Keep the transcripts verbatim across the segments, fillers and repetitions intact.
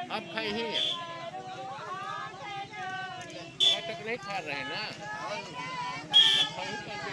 आप खाए ही हैं, अब तक नहीं खा रहे ना, अब खाई करके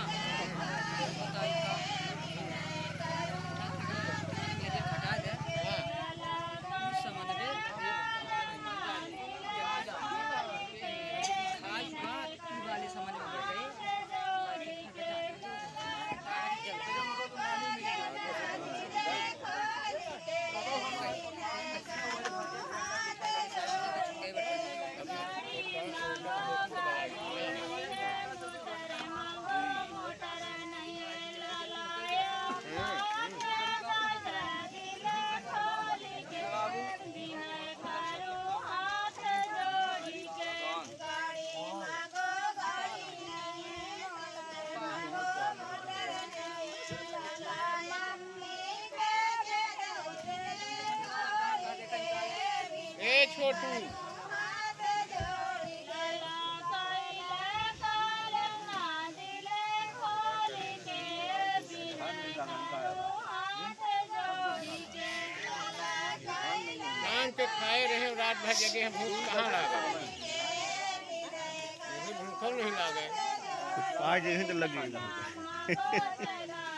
छोटू शाम के खाए रहे रात भर जगह भूख कहाँ लगा, भूख नहीं लगे आज यही तो लगी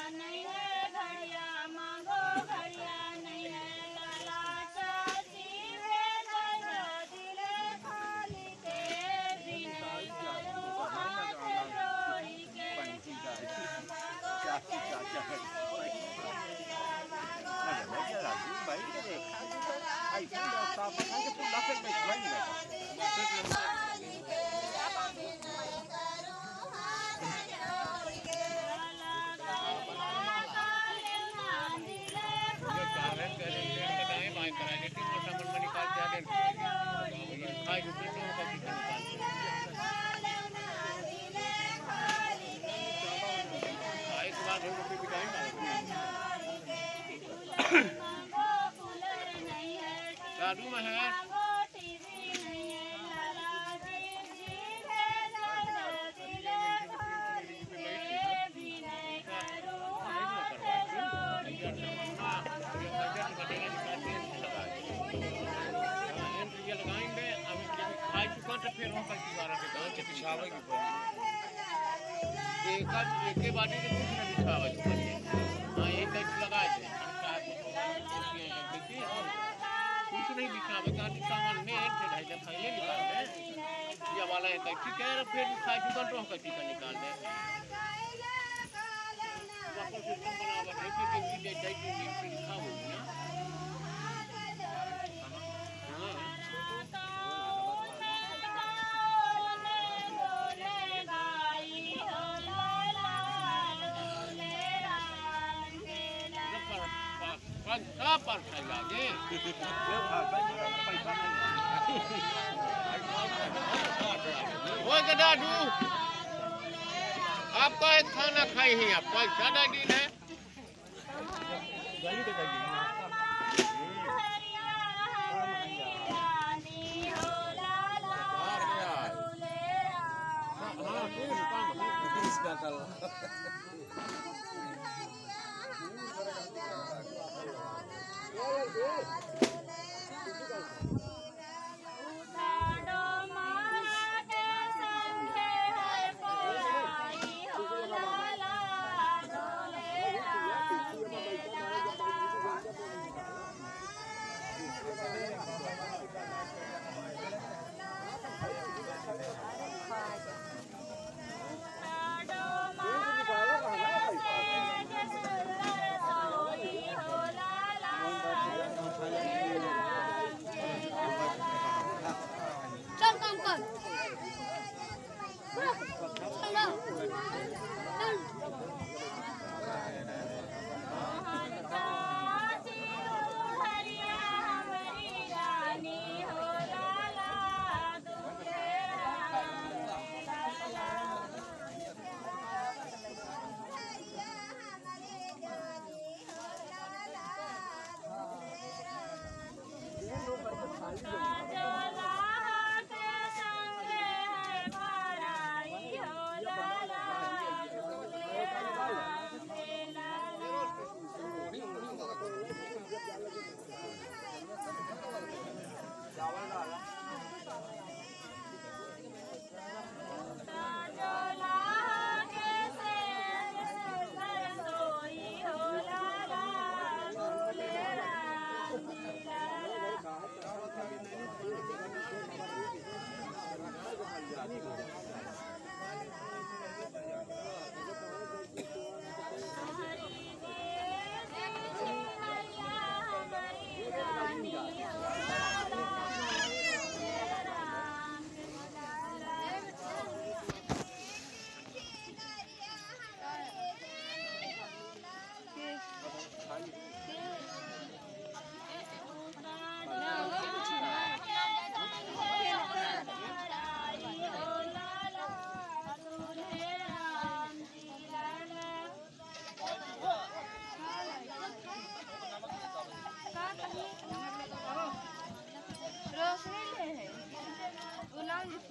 साधु में है लगाएंगे अभी खाई चुका तो फिर वहाँ पर दीवार के गाँव के पिछावे की एक एक बाटी के कुछ नहीं पिछावे हाँ एक लगा दे कुछ नहीं दिखावे का सामान में ढाई जब पहले निकाल दे ये वाला एक ठीक है फिर खाई चुका तो का टीका निकाल दे वापस सिस्टम बनावा है कि किसी दे डाइट में लिखा हो ना का पर लागे वो गदाडू आपका एक खाना खाई ही आप पैसा दे दी है गाली तो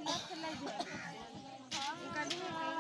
हां